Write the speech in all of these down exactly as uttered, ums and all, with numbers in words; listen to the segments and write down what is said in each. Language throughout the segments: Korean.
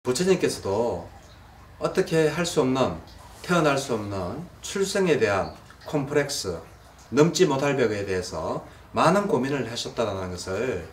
부처님께서도 어떻게 할 수 없는, 태어날 수 없는 출생에 대한 콤플렉스, 넘지 못할 벽에 대해서 많은 고민을 하셨다는 것을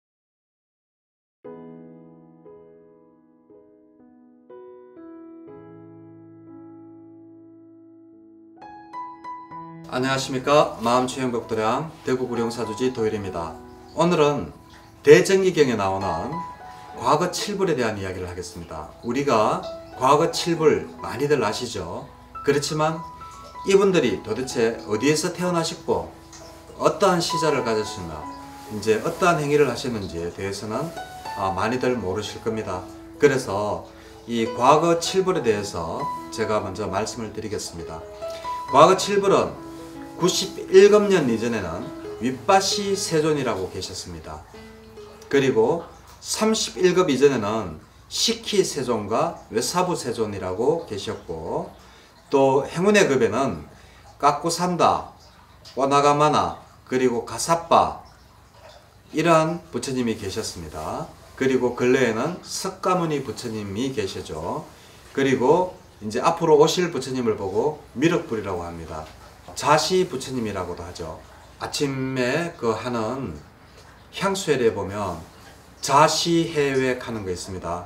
안녕하십니까. 마음추행복도량 대구구룡사주지 도일입니다. 오늘은 대전기경에 나오는 과거 칠불에 대한 이야기를 하겠습니다. 우리가 과거 칠불 많이들 아시죠? 그렇지만 이분들이 도대체 어디에서 태어나셨고 어떠한 시절을 가졌으나 이제 어떠한 행위를 하셨는지에 대해서는 많이들 모르실 겁니다. 그래서 이 과거 칠불에 대해서 제가 먼저 말씀을 드리겠습니다. 과거 칠불은 구십일 년 이전에는 윗바시 세존이라고 계셨습니다. 그리고 삼십일 급 이전에는 시키 세존과 외사부 세존이라고 계셨고, 또 행운의 급에는 까꾸산다, 오나가마나, 그리고 가사빠 이러한 부처님이 계셨습니다. 그리고 근래에는 석가모니 부처님이 계시죠. 그리고 이제 앞으로 오실 부처님을 보고 미륵불이라고 합니다. 자시 부처님이라고도 하죠. 아침에 그 하는 향수회에 보면 자시해획 하는 거 있습니다.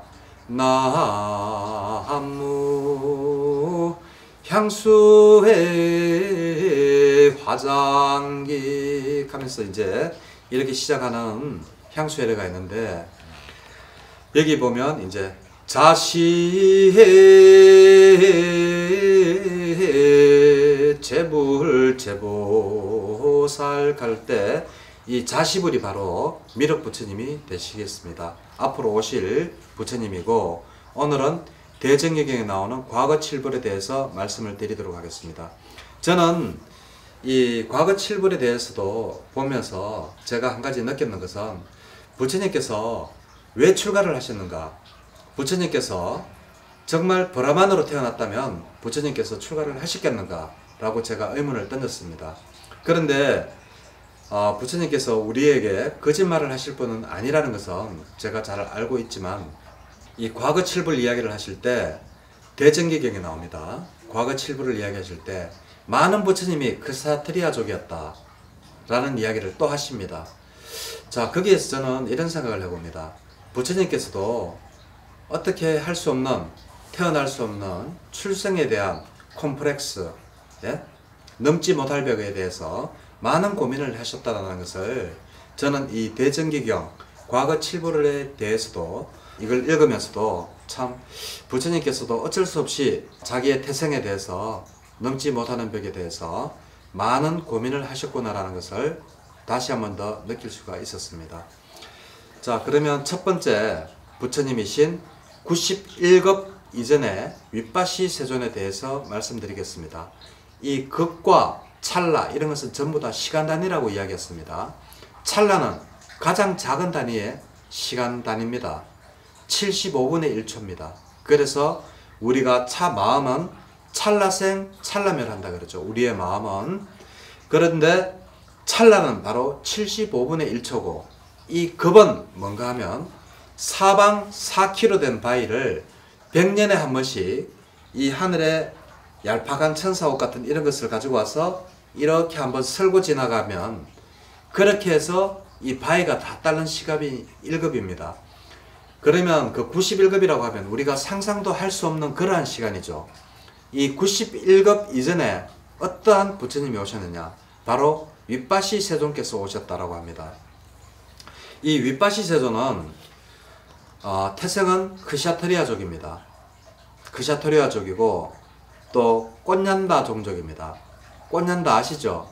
나무 향수회 화장기 하면서 이제 이렇게 시작하는 향수회가 있는데, 여기 보면 이제 자시해 제불 제보살 갈 때 이 자시불이 바로 미륵 부처님이 되시겠습니다. 앞으로 오실 부처님이고, 오늘은 대전기경에 나오는 과거 칠불에 대해서 말씀을 드리도록 하겠습니다. 저는 이 과거 칠불에 대해서도 보면서 제가 한 가지 느꼈는 것은, 부처님께서 왜 출가를 하셨는가? 부처님께서 정말 브라만으로 태어났다면 부처님께서 출가를 하셨겠는가? 라고 제가 의문을 던졌습니다. 그런데 어, 부처님께서 우리에게 거짓말을 하실 분은 아니라는 것은 제가 잘 알고 있지만, 이 과거 칠불 이야기를 하실 때 대전기경에 나옵니다. 과거 칠불을 이야기하실 때 많은 부처님이 크사트리아족이었다 라는 이야기를 또 하십니다. 자, 거기에서 저는 이런 생각을 해봅니다. 부처님께서도 어떻게 할 수 없는, 태어날 수 없는 출생에 대한 콤플렉스, 예? 넘지 못할 벽에 대해서 많은 고민을 하셨다는 것을 저는 이 대전기경 과거 칠불에 대해서도 이걸 읽으면서도 참 부처님께서도 어쩔 수 없이 자기의 태생에 대해서, 넘지 못하는 벽에 대해서 많은 고민을 하셨구나라는 것을 다시 한 번 더 느낄 수가 있었습니다. 자, 그러면 첫 번째 부처님이신 구십일 급 이전의 윗바시 세존에 대해서 말씀드리겠습니다. 이 극과 찰나 이런 것은 전부 다 시간 단위라고 이야기했습니다. 찰나는 가장 작은 단위의 시간 단위입니다. 칠십오 분의 일 초입니다. 그래서 우리가 차 마음은 찰나생 찰나멸한다 그러죠. 우리의 마음은. 그런데 찰나는 바로 칠십오 분의 일 초고, 이 급은 뭔가 하면 사방 사 킬로미터 된 바위를 백 년에 한 번씩 이 하늘에 얄팍한 천사옥 같은 이런 것을 가지고 와서 이렇게 한번 설고 지나가면, 그렇게 해서 이 바위가 다 따른 시간이 일 급입니다. 그러면 그 구십일 급이라고 하면 우리가 상상도 할 수 없는 그러한 시간이죠. 이 구십일 급 이전에 어떠한 부처님이 오셨느냐? 바로 윗바시 세존께서 오셨다라고 합니다. 이 윗바시 세존은 어, 태생은 크샤트리아족입니다. 크샤트리아족이고 또 꽃년다 종족입니다. 꽃년다 아시죠?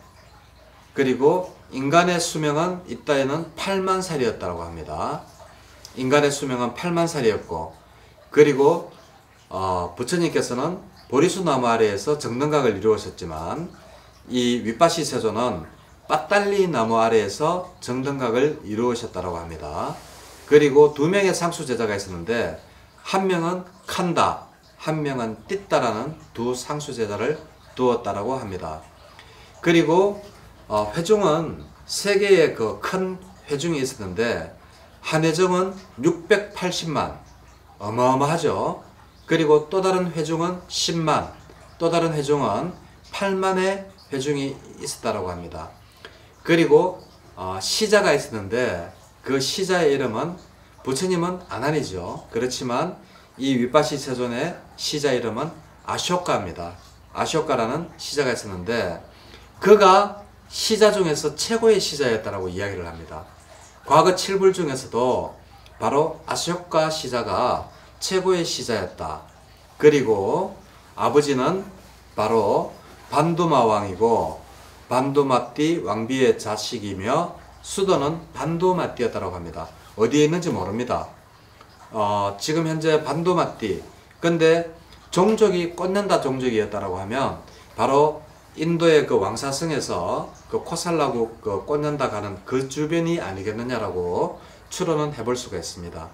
그리고 인간의 수명은 이따에는 팔만 살이었다고 합니다. 인간의 수명은 팔만 살이었고, 그리고 어, 부처님께서는 보리수 나무 아래에서 정등각을 이루었었지만, 이 윗바시 세존은 빠딸리 나무 아래에서 정등각을 이루으셨다고 합니다. 그리고 두 명의 상수 제자가 있었는데, 한 명은 칸다, 한 명은 띠따라는 두 상수 제자를 두었다라고 합니다. 그리고 어, 회중은 세 개의 그 큰 회중이 있었는데, 한회중은 육백팔십만, 어마어마하죠. 그리고 또 다른 회중은 십만, 또 다른 회중은 팔만의 회중이 있었다고 합니다. 그리고 어, 시자가 있었는데 그 시자의 이름은 부처님은 아난이죠. 그렇지만 이 윗바시 세존의 시자 이름은 아쇼카입니다. 아쇼카라는 시자가 있었는데 그가 시자 중에서 최고의 시자였다라고 이야기를 합니다. 과거 칠불 중에서도 바로 아쇼카 시자가 최고의 시자였다. 그리고 아버지는 바로 반두마 왕이고 반두마띠 왕비의 자식이며 수도는 반두마띠였다고 합니다. 어디에 있는지 모릅니다. 어, 지금 현재 반두마띠, 근데 종족이 꽂는다 종족이었다라고 하면 바로 인도의 그 왕사성에서 그 코살라국 그 꽂는다 가는 그 주변이 아니겠느냐라고 추론은 해볼 수가 있습니다.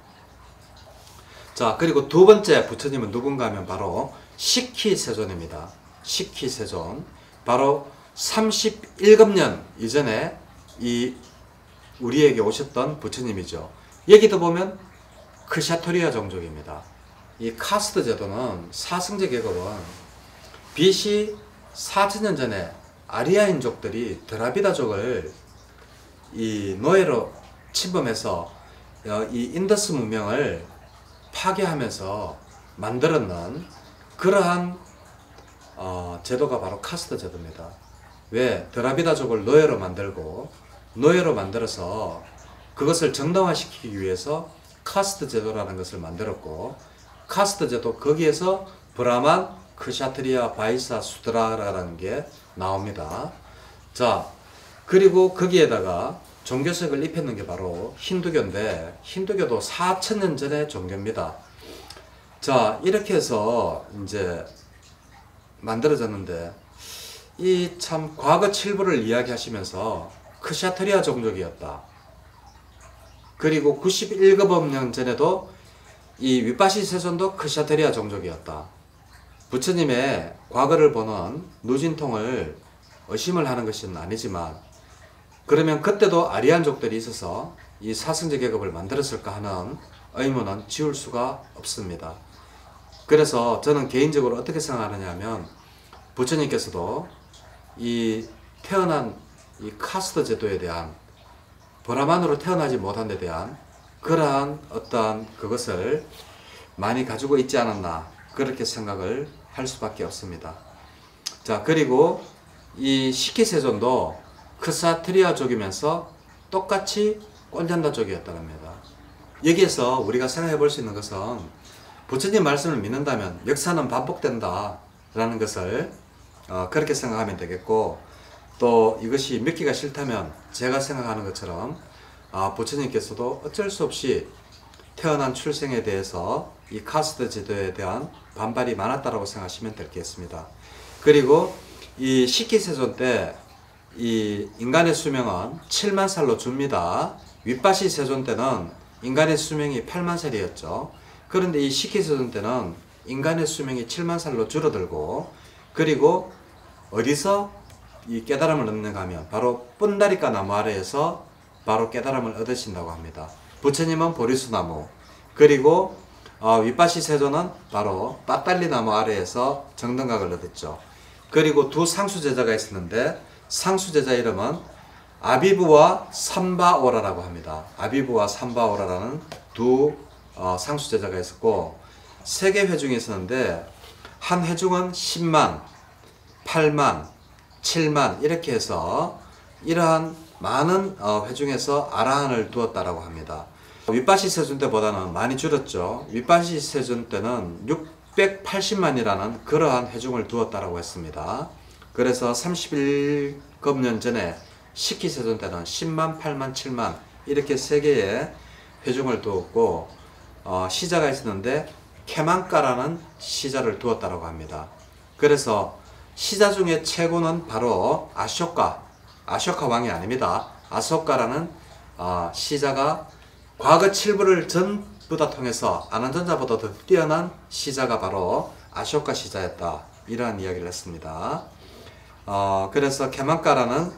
자, 그리고 두 번째 부처님은 누군가 하면 바로 식희세존입니다. 식희세존. 바로 삼십일 급년 이전에 이 우리에게 오셨던 부처님이죠. 여기도 보면 크샤토리아 종족입니다. 이 카스트 제도는 사승제 계급은 비씨 사천 년 전에 아리아인족들이 드라비다족을 이 노예로 침범해서 이 인더스 문명을 파괴하면서 만들었는 그러한 어, 제도가 바로 카스트 제도입니다. 왜? 드라비다족을 노예로 만들고 노예로 만들어서 그것을 정당화시키기 위해서 카스트 제도라는 것을 만들었고 카스트 제도 거기에서 브라만, 크샤트리아, 바이사, 수드라라는 게 나옵니다. 자, 그리고 거기에다가 종교색을 입혔는 게 바로 힌두교인데 힌두교도 사천 년 전의 종교입니다. 자, 이렇게 해서 이제 만들어졌는데 이 참 과거 칠부를 이야기하시면서 크샤트리아 종족이었다. 그리고 구십일 급년 전에도 이 윗바시 세존도 크샤트리아 종족이었다. 부처님의 과거를 보는 누진통을 의심을 하는 것은 아니지만 그러면 그때도 아리안족들이 있어서 이 사승제 계급을 만들었을까 하는 의문은 지울 수가 없습니다. 그래서 저는 개인적으로 어떻게 생각하느냐 하면 부처님께서도 이 태어난 이 카스트 제도에 대한 브라만으로 태어나지 못한 데 대한 그러한 어떠한 그것을 많이 가지고 있지 않았나 그렇게 생각을 할 수밖에 없습니다. 자, 그리고 이 식희세존도 크사트리아족이면서 똑같이 꼰잔다족이었답니다. 여기에서 우리가 생각해 볼 수 있는 것은 부처님 말씀을 믿는다면 역사는 반복된다 라는 것을 어, 그렇게 생각하면 되겠고 또 이것이 믿기가 싫다면 제가 생각하는 것처럼 아, 부처님께서도 어쩔 수 없이 태어난 출생에 대해서 이 카스트 제도에 대한 반발이 많았다라고 생각하시면 되겠습니다. 그리고 이 식희세존 때 이 인간의 수명은 칠만 살로 줍니다. 윗바시 세존 때는 인간의 수명이 팔만 살이었죠. 그런데 이 식희세존 때는 인간의 수명이 칠만 살로 줄어들고 그리고 어디서 이 깨달음을 얻는가 하면 바로 뻔다리까 나무 아래에서 바로 깨달음을 얻으신다고 합니다. 부처님은 보리수나무 그리고 어, 윗바시 세존은 바로 빠딸리 나무 아래에서 정등각을 얻었죠. 그리고 두 상수제자가 있었는데 상수제자 이름은 아비부와 삼바오라라고 합니다. 아비부와 삼바오라라는 두 어, 상수제자가 있었고 세 개 회중이 있었는데 한 회중은 십만, 팔만, 칠만 이렇게 해서 이러한 많은 어, 회중에서 아라한을 두었다라고 합니다. 윗바시 세존 때보다는 많이 줄었죠. 윗바시 세존 때는 육백팔십만이라는 그러한 회중을 두었다라고 했습니다. 그래서 삼십일 급년 전에 식희세존 때는 십만, 팔만, 칠만 이렇게 세 개의 회중을 두었고 어, 시자가 있었는데 케만가라는 시자를 두었다라고 합니다. 그래서 시자 중에 최고는 바로 아쇼카, 아쇼카 왕이 아닙니다. 아소카라는 어, 시자가 과거 칠부를 전부 다 통해서 아난전자보다 더 뛰어난 시자가 바로 아쇼카 시자였다. 이러한 이야기를 했습니다. 어, 그래서 케만가라는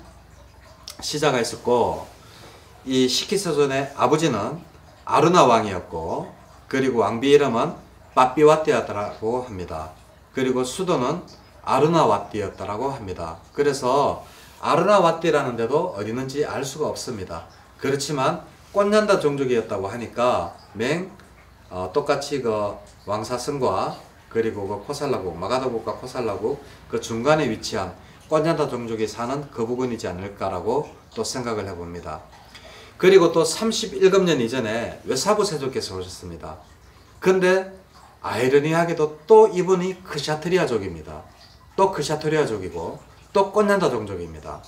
시자가 있었고 이 식희세존의 아버지는 아르나 왕이었고 그리고 왕비 이름은 빠삐와띠였다고 합니다. 그리고 수도는 아르나와띠였다고 합니다. 그래서 아르나와띠라는 데도 어디 있는지 알 수가 없습니다. 그렇지만 꽃년다 종족이었다고 하니까 맹 어, 똑같이 그 왕사성과 그리고 그 코살라국, 마가다국과 코살라국 그 중간에 위치한 꽃년다 종족이 사는 그 부근이지 않을까라고 또 생각을 해봅니다. 그리고 또 삼십칠 년 이전에 외사부 세조께서 오셨습니다. 근데 아이러니하게도 또 이분이 크샤트리아족입니다. 또 크샤트리아족이고 또 꽃년다 종족입니다.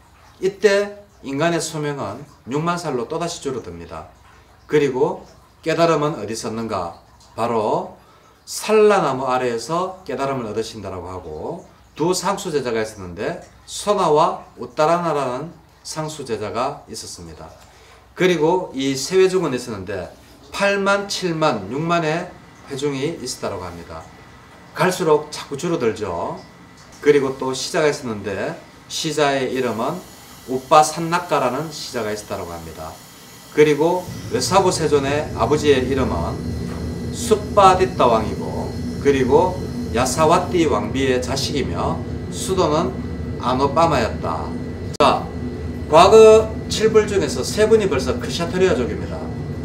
이때 인간의 수명은 육만 살로 또다시 줄어듭니다. 그리고 깨달음은 어디 있었는가? 바로 산라나무 아래에서 깨달음을 얻으신다라고 하고 두 상수제자가 있었는데 소나와 우따라나라는 상수제자가 있었습니다. 그리고 이 세 회중은 있었는데 팔만, 칠만, 육만의 회중이 있었다고 합니다. 갈수록 자꾸 줄어들죠. 그리고 또 시자가 있었는데 시자의 이름은 우빠산낙가라는 시자가 있었다고 합니다. 그리고 외사부 세존의 아버지의 이름은 숫바디따 왕이고 그리고 야사와띠 왕비의 자식이며 수도는 아노빠마였다. 자, 과거 칠불 중에서 세 분이 벌써 크샤트리아족입니다.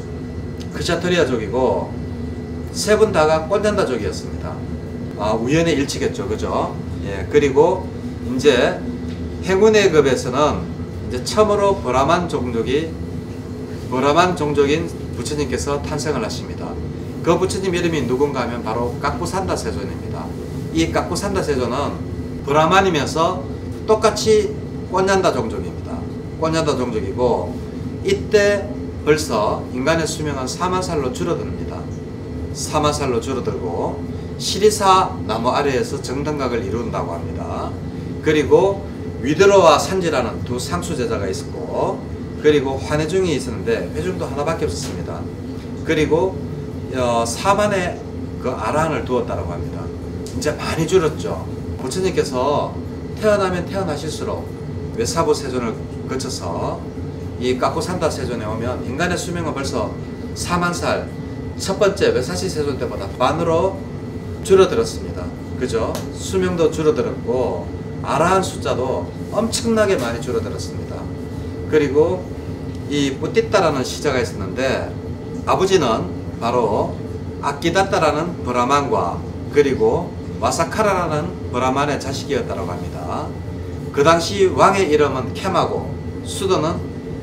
크샤트리아족이고 세 분 다가 꽃년다족이었습니다. 아, 우연의 일치겠죠, 그죠? 예, 그리고 이제 행운의 급에서는 이제 처음으로 브라만 종족이 브라만 종족인 부처님께서 탄생을 하십니다. 그 부처님 이름이 누군가 하면 바로 까꾸산다 세존입니다. 이 까꾸산다 세존은 브라만이면서 똑같이 꽃년다 종족입니다. 꽃년다 종족이고 이때 벌써 인간의 수명은 사만 살로 줄어듭니다. 사만 살로 줄어들고 시리사 나무 아래에서 정등각을 이룬다고 합니다. 그리고 위드로와 산지라는 두 상수제자가 있었고 그리고 환회중이 있었는데 회중도 하나밖에 없었습니다. 그리고 어, 사만의 그 아라한을 두었다고 합니다. 이제 많이 줄었죠. 부처님께서 태어나면 태어나실수록 외사부 세존을 거쳐서 이 까꾸산다 세존에 오면 인간의 수명은 벌써 사만 살, 첫 번째 외사시 세존 때보다 반으로 줄어들었습니다. 그죠? 수명도 줄어들었고 아라한 숫자도 엄청나게 많이 줄어들었습니다. 그리고 이 뿌띠따라는 시자가 있었는데 아버지는 바로 아끼다따라는 브라만과 그리고 와사카라라는 브라만의 자식이었다고 합니다. 그 당시 왕의 이름은 케마고 수도는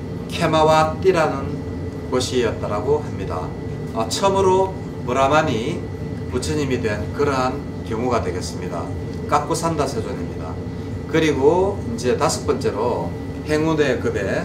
케마와띠라는 곳이었다고 합니다. 아, 처음으로 브라만이 부처님이 된 그러한 경우가 되겠습니다. 까꾸산다 세존입니다. 그리고 이제 다섯 번째로 행운의 급의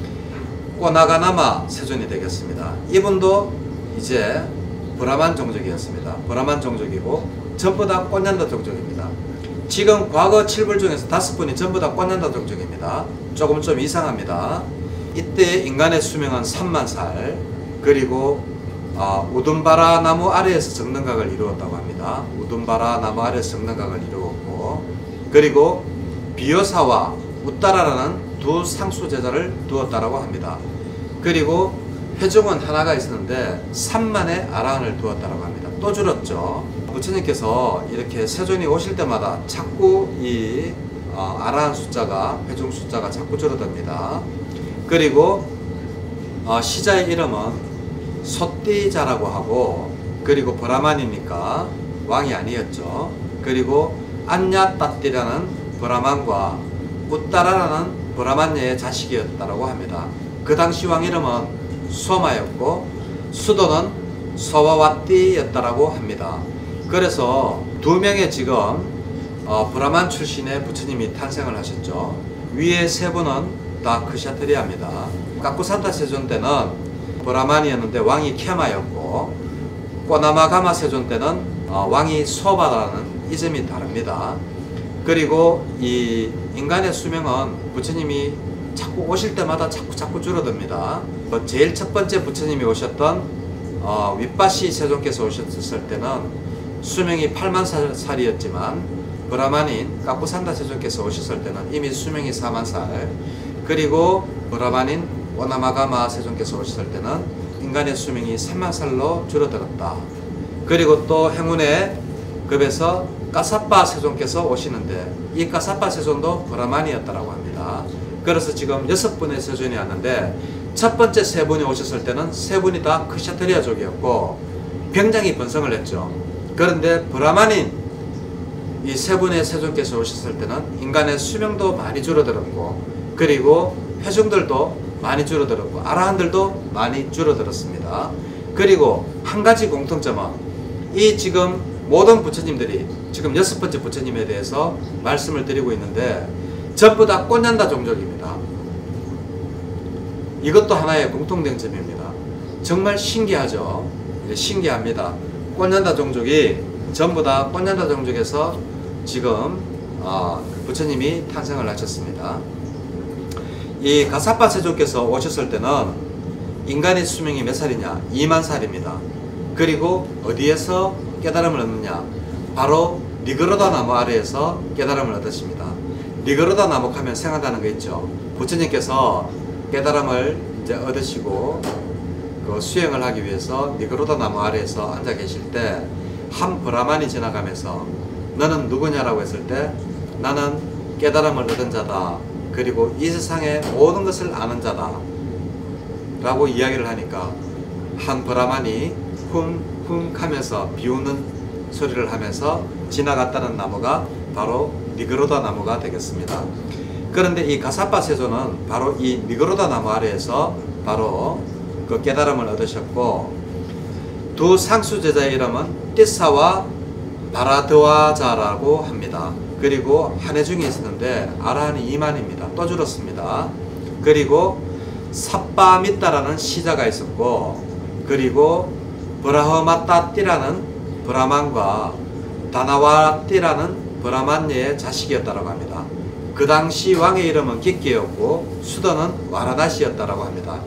꼬나가나마 세존이 되겠습니다. 이분도 이제 브라만 종족이었습니다. 브라만 종족이고 전부 다 꽃년다 종족입니다. 지금 과거 칠불 중에서 다섯 분이 전부 다 꽃년다 종족입니다. 조금 좀 이상합니다. 이때 인간의 수명은 삼만 살 그리고 어, 우둔바라 나무 아래에서 정등각을 이루었다고 합니다. 우둔바라 나무 아래에서 정등각을 이루었고 그리고 비요사와 우따라라는 두 상수제자를 두었다고 합니다. 그리고 회중은 하나가 있었는데 삼만의 아라한을 두었다고 합니다. 또 줄었죠. 부처님께서 이렇게 세존이 오실 때마다 자꾸 이 어, 아라한 숫자가 회중 숫자가 자꾸 줄어듭니다. 그리고 어, 시자의 이름은 소띠자라고 하고 그리고 브라만이니까 왕이 아니었죠. 그리고 안야따띠라는 브라만과 우따라라는 브라만녀의 자식이었다고 합니다. 그 당시 왕 이름은 소마였고 수도는 소와와띠였다고 합니다. 그래서 두 명의 지금 어, 브라만 출신의 부처님이 탄생을 하셨죠. 위에 세 분은 다 크샤트리아입니다. 까꾸산다 세존 때는 브라만이었는데 왕이 케마였고 꼬나마가마 세존 때는 어, 왕이 소바라는 이 점이 다릅니다. 그리고 이 인간의 수명은 부처님이 자꾸 오실 때마다 자꾸 자꾸 줄어듭니다. 제일 첫 번째 부처님이 오셨던 어, 윗바시 세존께서 오셨을 때는 수명이 팔만 살이었지만 브라만인 까꾸산다 세존께서 오셨을 때는 이미 수명이 사만 살 그리고 브라만인 오나마가마 세존께서 오셨을 때는 인간의 수명이 삼만 살로 줄어들었다. 그리고 또 행운의 급에서 가사파 세존께서 오시는데 이 가사파 세존도 브라만이었다라고 합니다. 그래서 지금 여섯 분의 세존이 왔는데 첫 번째 세 분이 오셨을 때는 세 분이 다 크샤트리아족이었고 굉장히 번성을 했죠. 그런데 브라만인 이 세 분의 세존께서 오셨을 때는 인간의 수명도 많이 줄어들었고 그리고 회중들도 많이 줄어들었고 아라한들도 많이 줄어들었습니다. 그리고 한 가지 공통점은 이 지금 모든 부처님들이 지금 여섯 번째 부처님에 대해서 말씀을 드리고 있는데 전부 다 꽃년다 종족입니다. 이것도 하나의 공통된 점입니다. 정말 신기하죠. 신기합니다. 꽃년다 종족이 전부 다 꽃년다 종족에서 지금 어, 부처님이 탄생을 하셨습니다. 이 가사파 세존께서 오셨을 때는 인간의 수명이 몇 살이냐? 이만 살입니다. 그리고 어디에서 깨달음을 얻느냐? 바로 니그로다 나무 아래에서 깨달음을 얻으십니다. 니그로다 나무 하면 생각나는 거 있죠. 부처님께서 깨달음을 이제 얻으시고 그 수행을 하기 위해서 니그로다 나무 아래에서 앉아 계실 때 한 브라만이 지나가면서 너는 누구냐라고 했을 때 나는 깨달음을 얻은 자다. 그리고 이 세상의 모든 것을 아는 자다 라고 이야기를 하니까 한 브라만이 쿵쿵 하면서 비웃는 소리를 하면서 지나갔다는 나무가 바로 니그로다 나무가 되겠습니다. 그런데 이 가사파 세존은 바로 이 니그로다 나무 아래에서 바로 그 깨달음을 얻으셨고 두 상수 제자의 이름은 띠사와 바라드와자라고 합니다. 그리고 한 해 중에 있었는데 아라한이 이만입니다. 또 줄었습니다. 그리고 삽바미따라는 시자가 있었고 그리고 브라흐마따띠라는 브라만과 다나와띠라는 브라만녀의 자식이었다고 합니다. 그 당시 왕의 이름은 기끼였고 수도는 와라나시였다고 합니다.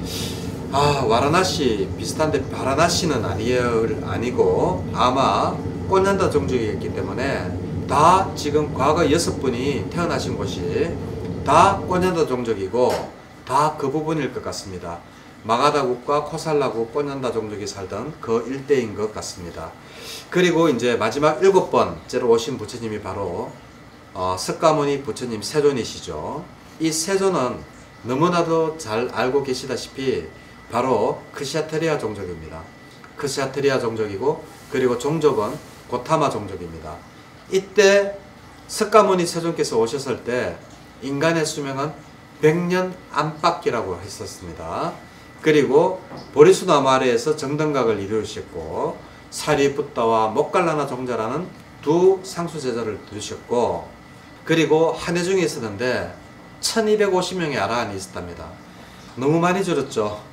아, 와라나시 비슷한데 바라나시는 아니에요, 아니고 아마 꽃년다 종족이었기 때문에 다 지금 과거 여섯 분이 태어나신 곳이 다 꽃년다 종족이고 다 그 부분일 것 같습니다. 마가다국과 코살라국 꽃년다 종족이 살던 그 일대인 것 같습니다. 그리고 이제 마지막 일곱 번째로 오신 부처님이 바로 어, 석가모니 부처님 세존이시죠. 이 세존은 너무나도 잘 알고 계시다시피 바로 크샤트리아 종족입니다. 크샤트리아 종족이고 그리고 종족은 고타마 종족입니다. 이때 석가모니 세존께서 오셨을 때 인간의 수명은 백 년 안팎이라고 했었습니다. 그리고 보리수나무 아래에서 정등각을 이루셨고 사리붓다와 목갈라나 종자라는 두 상수제자를 두셨고 그리고 한 해 중에 있었는데 천이백오십 명의 아라한이 있었답니다. 너무 많이 줄었죠.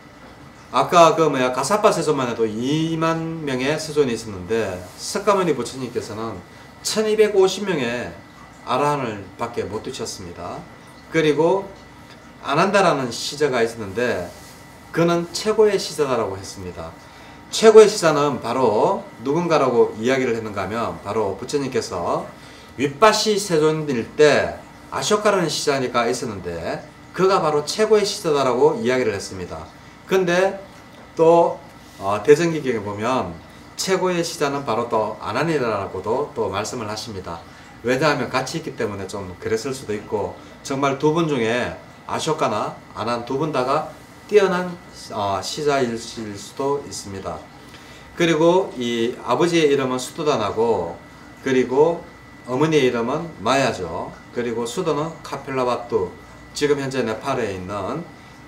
아까 그 뭐야 가사파 세존만 해도 이만 명의 세존이 있었는데 석가모니 부처님께서는 천이백오십 명의 아라한을 밖에 못 두셨습니다. 그리고 아난다라는 시자가 있었는데 그는 최고의 시자라고 했습니다. 최고의 시자는 바로 누군가라고 이야기를 했는가 하면 바로 부처님께서 윗바시 세존일 때 아쇼카라는 시자니까 있었는데 그가 바로 최고의 시자다라고 이야기를 했습니다. 근데 또 어, 대전기경에 보면 최고의 시자는 바로 또 아난이라고도 또 말씀을 하십니다. 왜냐하면 같이 있기 때문에 좀 그랬을 수도 있고 정말 두 분 중에 아쇼카나 아난 두 분 다가 뛰어난 어, 시자일 수도 있습니다. 그리고 이 아버지의 이름은 수도다나고 그리고 어머니의 이름은 마야죠. 그리고 수도는 카필라와뚜, 지금 현재 네팔에 있는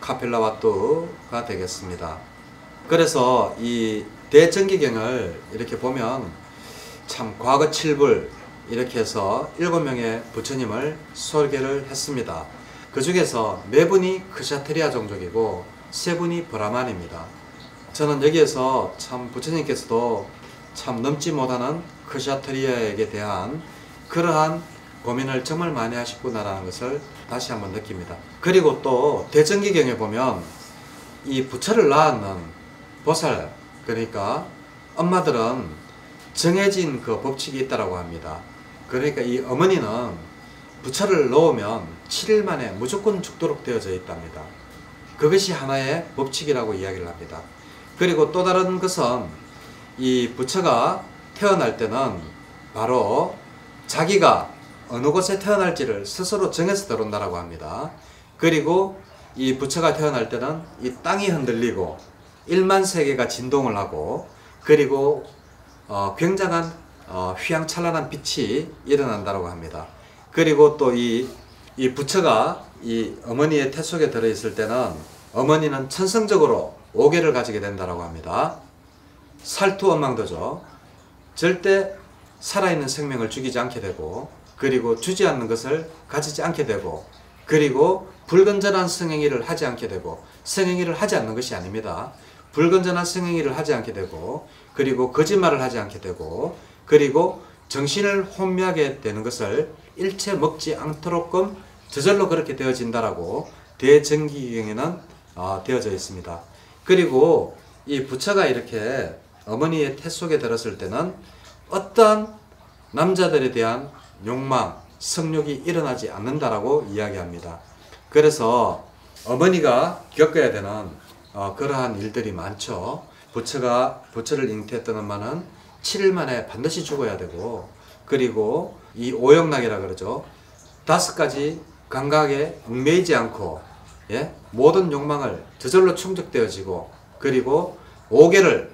카필라와뚜가 되겠습니다. 그래서 이 대전기경을 이렇게 보면 참 과거 칠불 이렇게 해서 일곱 명의 부처님을 소개를 했습니다. 그 중에서 네 분이 크샤트리아 종족이고 세 분이 브라만입니다. 저는 여기에서 참 부처님께서도 참 넘지 못하는 크샤트리아에게 대한 그러한 고민을 정말 많이 하셨구나라는 것을 다시 한번 느낍니다. 그리고 또 대전기경에 보면 이 부처를 낳는 보살, 그러니까 엄마들은 정해진 그 법칙이 있다고 합니다. 그러니까 이 어머니는 부처를 놓으면 칠 일 만에 무조건 죽도록 되어져 있답니다. 그것이 하나의 법칙이라고 이야기를 합니다. 그리고 또 다른 것은 이 부처가 태어날 때는 바로 자기가 어느 곳에 태어날지를 스스로 정해서 들어온다고 합니다. 그리고 이 부처가 태어날 때는 이 땅이 흔들리고 일만 세계가 진동을 하고 그리고 어, 굉장한 어, 휘황찬란한 빛이 일어난다고 합니다. 그리고 또 이 이 부처가 이 어머니의 태 속에 들어있을 때는 어머니는 천성적으로 오개를 가지게 된다고 합니다. 살투언망도죠. 절대 살아있는 생명을 죽이지 않게 되고 그리고 주지 않는 것을 가지지 않게 되고 그리고 불건전한 성행위를 하지 않게 되고 성행위를 하지 않는 것이 아닙니다. 불건전한 성행위를 하지 않게 되고 그리고 거짓말을 하지 않게 되고 그리고 정신을 혼미하게 되는 것을 일체 먹지 않도록끔 저절로 그렇게 되어진다라고 대정기경에는 어, 되어져 있습니다. 그리고 이 부처가 이렇게 어머니의 태 속에 들었을 때는 어떠한 남자들에 대한 욕망, 성욕이 일어나지 않는다라고 이야기합니다. 그래서 어머니가 겪어야 되는 어, 그러한 일들이 많죠. 부처가 부처를 잉태했던 엄마는 칠 일 만에 반드시 죽어야 되고 그리고 이 오역락이라 그러죠. 다섯 가지 감각에 얽매이지 않고 예? 모든 욕망을 저절로 충족되어지고 그리고 오개를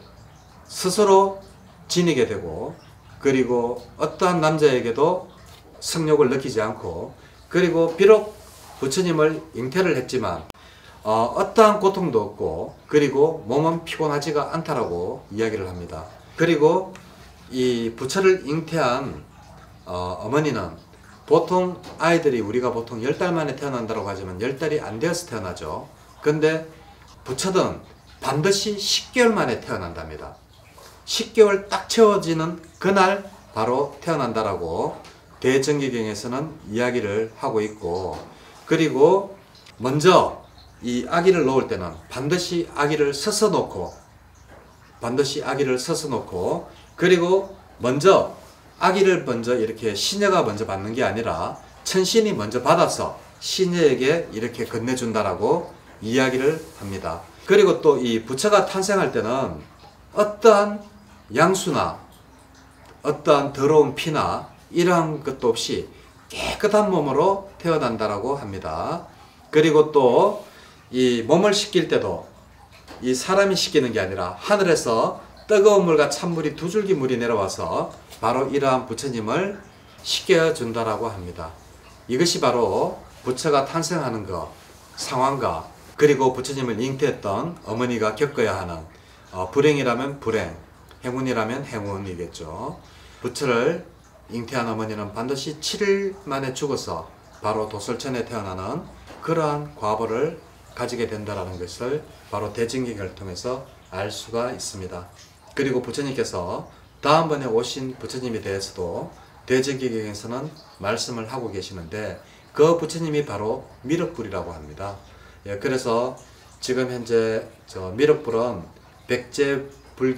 스스로 지니게 되고 그리고 어떠한 남자에게도 성욕을 느끼지 않고 그리고 비록 부처님을 잉태를 했지만 어, 어떠한 고통도 없고 그리고 몸은 피곤하지가 않다라고 이야기를 합니다. 그리고 이 부처를 잉태한 어, 어머니는 보통 아이들이 우리가 보통 열 달 만에 태어난다고 하지만 열 달이 안 되어서 태어나죠. 근데 부처는 반드시 십 개월 만에 태어난답니다. 십 개월 딱 채워지는 그날 바로 태어난다라고 대정기경에서는 이야기를 하고 있고 그리고 먼저 이 아기를 놓을 때는 반드시 아기를 서서 놓고 반드시 아기를 서서 놓고 그리고 먼저 아기를 먼저 이렇게 시녀가 먼저 받는 게 아니라 천신이 먼저 받아서 시녀에게 이렇게 건네준다라고 이야기를 합니다. 그리고 또 이 부처가 탄생할 때는 어떠한 양수나 어떠한 더러운 피나 이러한 것도 없이 깨끗한 몸으로 태어난다라고 합니다. 그리고 또 이 몸을 씻길 때도 이 사람이 씻기는 게 아니라 하늘에서 뜨거운 물과 찬물이 두 줄기 물이 내려와서 바로 이러한 부처님을 씻겨준다라고 합니다. 이것이 바로 부처가 탄생하는 것, 상황과 그리고 부처님을 잉태했던 어머니가 겪어야 하는 어, 불행이라면 불행, 행운이라면 행운이겠죠. 부처를 잉태한 어머니는 반드시 칠 일 만에 죽어서 바로 도솔천에 태어나는 그러한 과보를 가지게 된다는 것을 바로 대증기경을 통해서 알 수가 있습니다. 그리고 부처님께서 다음번에 오신 부처님에 대해서도 대증기경에서는 말씀을 하고 계시는데 그 부처님이 바로 미륵불이라고 합니다. 예, 그래서 지금 현재 저 미륵불은 백제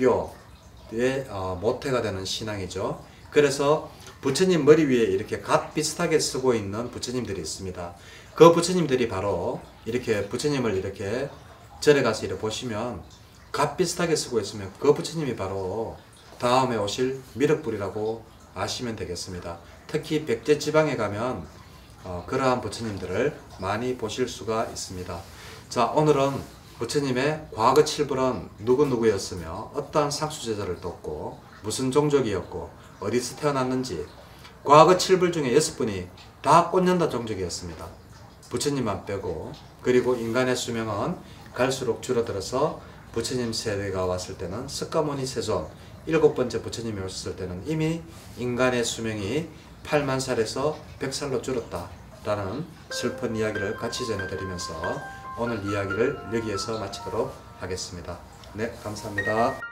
불교의 어, 모태가 되는 신앙이죠. 그래서 부처님 머리 위에 이렇게 갓 비슷하게 쓰고 있는 부처님들이 있습니다. 그 부처님들이 바로 이렇게 부처님을 이렇게 절에 가서 이렇게 보시면 갓 비슷하게 쓰고 있으면 그 부처님이 바로 다음에 오실 미륵불이라고 아시면 되겠습니다. 특히 백제 지방에 가면 어, 그러한 부처님들을 많이 보실 수가 있습니다. 자, 오늘은 부처님의 과거 칠불은 누구누구였으며 어떠한 상수제자를 뒀고 무슨 종족이었고 어디서 태어났는지 과거 칠불 중에 여섯 분이 다 꽃연다 종족이었습니다. 부처님만 빼고 그리고 인간의 수명은 갈수록 줄어들어서 부처님 세대가 왔을 때는 석가모니 세존 일곱 번째 부처님이 오셨을 때는 이미 인간의 수명이 팔만 살에서 백 살로 줄었다라는 슬픈 이야기를 같이 전해드리면서 오늘 이야기를 여기에서 마치도록 하겠습니다. 네, 감사합니다.